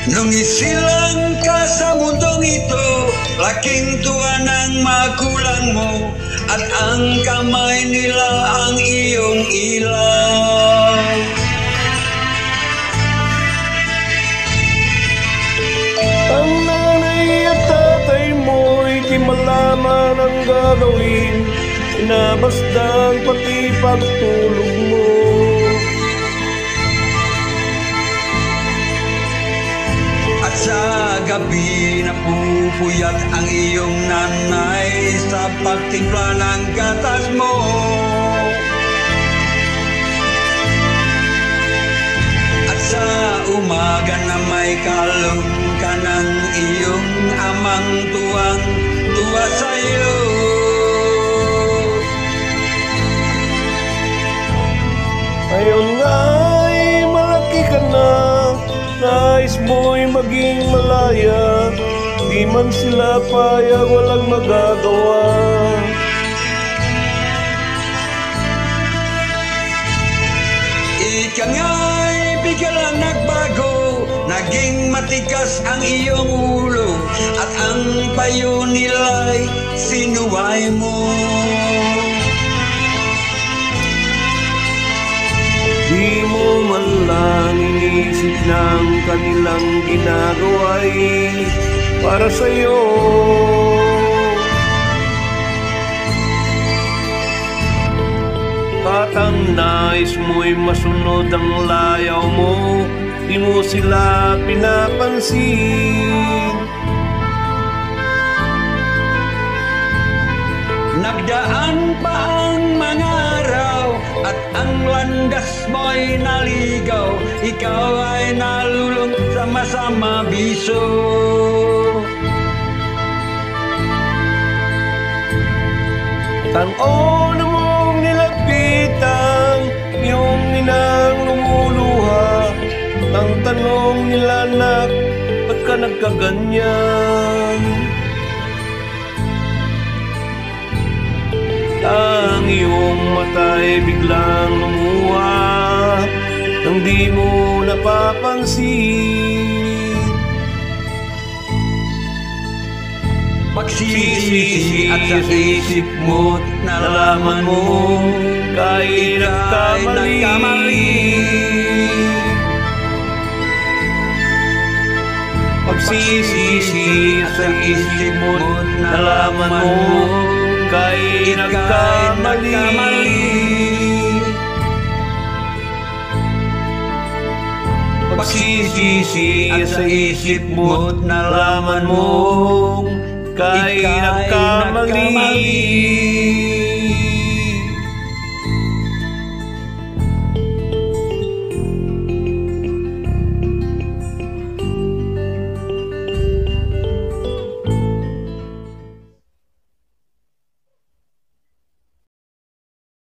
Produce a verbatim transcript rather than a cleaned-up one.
Nung isilang ka sa mundong ito, laking tuwa ng magulang mo, at ang kamay nila ang iyong ilaw. Ang nanay at tatay mo'y di malaman ang gagawin, inabasdan pati pagtulog mo. At sa gabi napupuyat ang iyong nanay sa pagtimpla ng gatas mo. At sa umaga na may kalong ka ng iyong amang tuwang-tuwa sa'yo. Ngayon nga'y malaki ka na, nais mo'y maging malaya, di man sila payag, walang magagawa. Ika nga'y biglang nagbago, naging matigas ang iyong ulo, at ang payo nila'y sinuway mo. Di mo man lang inisip ng kanilang ginagawa'y para sa'yo. At ang nais mo'y masunod ang layaw mo, di mo sila pinapansin. Nagdaan pa ang mga araw, at ang landas mo'y naligaw, ikaw ay nalulong sa masama biso. Ang una mong nilapitan, yung inang lumuluha, ang tanong nila, nak, ba't ka nagkaganyan? Ang iyong mata'y biglang lumuha, nang di mo napapansin. Pagsisisi at sa isip mo't nalaman mo, kahit nagkamali. Pagsisisi at sa isip mo't nalaman mo, kahit nagkamali. Pagsisisi at sa isip mo't nalaman mo, kahit nagkamali.